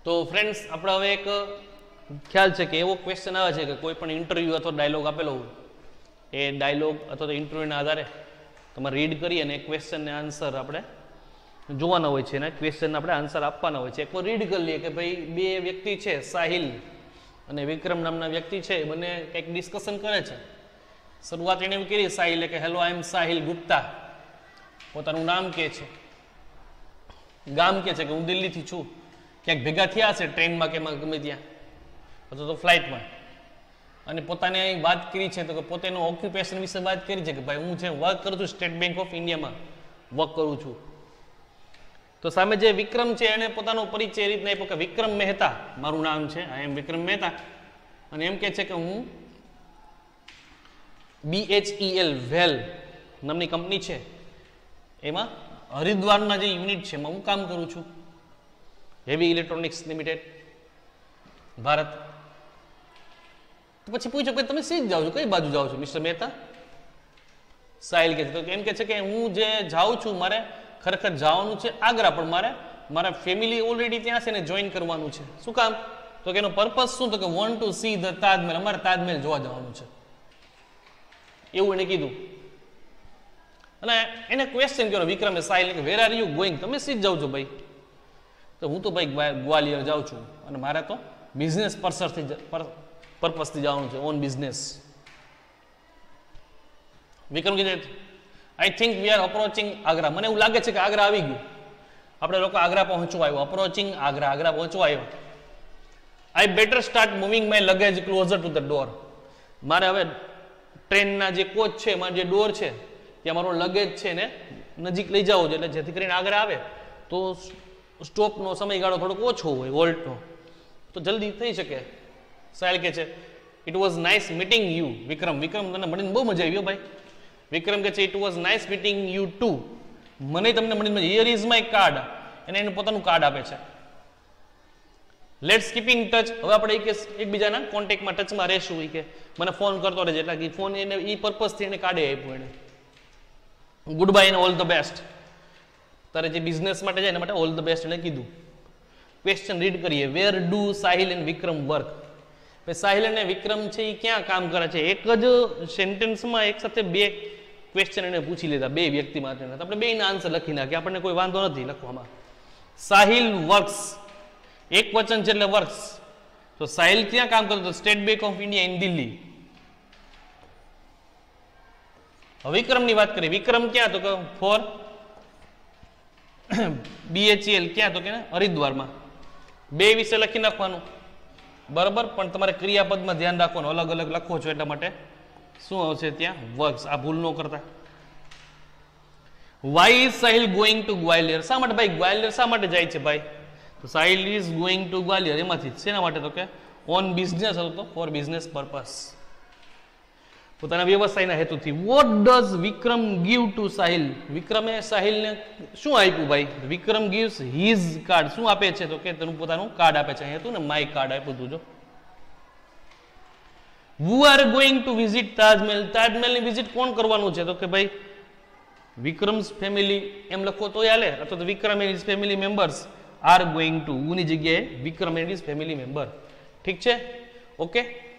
તો ફ્રેન્ડ્સ આપણે હવે એક ખ્યાલ છે કે એવો ક્વેશ્ચન આવે છે કે કોઈ પણ ઇન્ટરવ્યુ અથવા ડાયલોગ આપેલો હોય એ ડાયલોગ અથવા તો ઇન્ટરવ્યુના આધારે તમારે રીડ કરી અને ક્વેશ્ચનને આન્સર આપણે જોવાના હોય છે અને ક્વેશ્ચનને આપણે આન્સર આપવાના હોય છે. એકવાર રીડ કરી લઈએ કે ભાઈ બે વ્યક્તિ છે સાહિલ અને વિક્રમ નામના વ્યક્તિ છે એ બંને કંઈક ડિસ્કશન કરે છે. શરૂઆત એને એમ કરી સાહિલે કે hello I am Sahil Gupta, પોતાનું નામ કહે છે, ગામ કહે છે કે હું દિલ્હીથી છું, ક્યાંક ભેગા થયા હશે ટ્રેનમાં કે એમાં ગમે ત્યાં અથવા તો ફ્લાઇટમાં, અને પોતાને અહીં વાત કરી છે તો કે પોતાનું ઓક્યુપેશન વિશે વાત કરી છે કે ભાઈ હું છે વર્ક કરું છું સ્ટેટ બેંક ઓફ ઇન્ડિયામાં વર્ક કરું છું. તો સામે જે વિક્રમ છે એને પોતાનો પરિચય એ રીતના આપ્યો કે વિક્રમ મહેતા મારું નામ છે, આઈ એમ વિક્રમ મહેતા, અને એમ કહે છે કે હું BHEL વેલ નામની કંપની છે એમાં હરિદ્વારના જે યુનિટ છે એમાં હું કામ કરું છું, હેવી ઇલેક્ટ્રોનિક્સ લિમિટેડ ભારત. તો પછી પૂછો કે તમે સીધ જાઓ છો, કઈ બાજુ જાઓ છો મિસ્ટર મહેતા? સાહિલ કહે છે તો એમ કહે છે કે હું જે જાઉં છું મારે ખરેખર જવાનું છે આગ્રા, પણ મારા ફેમિલી ઓલરેડી ત્યાં છે ને જોઈન કરવાનું છે. શું કામ? તો કે એનો પર્પઝ શું? તો કે want to see the Taj Mahal, અમારે તાજમહેલ જોવા જવાનું છે એવું એને કીધું. અને એને ક્વેશ્ચન કર્યો વિક્રમે સાહિલ કે વેર આર યુ ગોઈંગ, તમે સીધ જાઓ છો ભાઈ? તો હું તો ભાઈ ગ્વાલિયર જાઉં છું અને મારે તો બિઝનેસ પર્પઝથી જવાનું છે, ઓન બિઝનેસ. વિક્રમ કહે I think we are approaching Agra, મને એવું લાગે છે કે આગ્રા આવી ગયું, આપણે લોકો આગ્રા પહોંચવા આવ્યો, અપ્રોચિંગ આગ્રા પહોંચવા આવ્યો. I better start moving my luggage closer to the door, મારે હવે ટ્રેનના જે કોચ છે એમાં જે ડોર છે ત્યાં મારો લગેજ છે ને નજીક લઈ જવો છે, એટલે જેથી કરીને આગળ આવે તો સ્ટોપનો સમયગાળો થોડોક ઓછો હોય વોલ્ટનો, તો જલ્દી થઈ શકે. સાહિલ કહે છે it was nice meeting you Vikram, તને મળીને બહુ મજા આવી ભાઈ. વિક્રમ કહે છે it was nice meeting you too, મને તમને મળીને હિયર ઇઝ માય કાર્ડ, અને એને પોતાનું કાર્ડ આપે છે. લેટ્સ કીપિંગ ટચ, હવે આપણે એકબીજાના કોન્ટેક્ટમાં ટચમાં રહેશું, કે મને ફોન કરતો રહેજે, એટલે કે ફોન એને એ પર્પઝથી એને કાર્ડે આપ્યું એને. ગુડ બાય અને ઓલ ધ બેસ્ટ, તારે જે બિઝનેસ માટે જાય એના માટે ઓલ ધ બેસ્ટ એને કીધું. ક્વેશ્ચન રીડ કરીએ. Where do Sahil and Vikram work, Sahil અને વિક્રમ છે એ ક્યાં કામ કરે છે? એક જ સેન્ટેન્સમાં એક સાથે બે ક્વેશ્ચન એને પૂછી લીધા, બે વ્યક્તિ માટે. આપણે બેના આન્સર લખી નાખીએ, આપણને કોઈ વાંધો નથી લખવામાં. સાહિલ વર્ક્સ, એક વચન છે એટલે વર્ક્સ. તો સાહિલ ક્યાં કામ કરતો હતો? State Bank of India in Delhi. વિક્રમની વાત કરીએ. વિક્રમ ક્યાં? તો કે ફોર BHEL ક્યાં? તો કે હરિદ્વારમાં. બે વિશે લખી નાખવાનું બરાબર, પણ તમારે ક્રિયાપદમાં ધ્યાન રાખવાનું, અલગ અલગ લખો છો એટલા માટે શું આવશે ત્યાં? વર્ક્સ. આ ભૂલ ન કરતા. Why is Sahil going to Gwalior, શા માટે ભાઈ ગ્વાલિયર શા માટે જાય છે ભાઈ? તો Sahil is going to Gwalior એમાંથી શેના માટે? તો કે ઓન બિઝનેસ હતો, તો ફોર બિઝનેસ પર્પસ, પોતાના વ્યવસાયના હેતુથી. What does Vikram give to Sahil, વિક્રમે સાહિલને શું આપ્યું ભાઈ? વિક્રમ ગીવ્સ હિઝ કાર્ડ, શું આપે છે? તો કે તેનું પોતાનું કાર્ડ આપે છે. અહીંયા હતું ને માય કાર્ડ આપ્યું હતું. જો who are going to visit Taj Mahal, તાજમહેલની વિઝિટ કોણ કરવાનું છે? તો કે ભાઈ વિક્રમ્સ ફેમિલી એમ લખો તો હાલે, અથવા તો Vikram and his family members are going to, ની જગ્યાએ Vikram and his family member. ઠીક છે, ઓકે.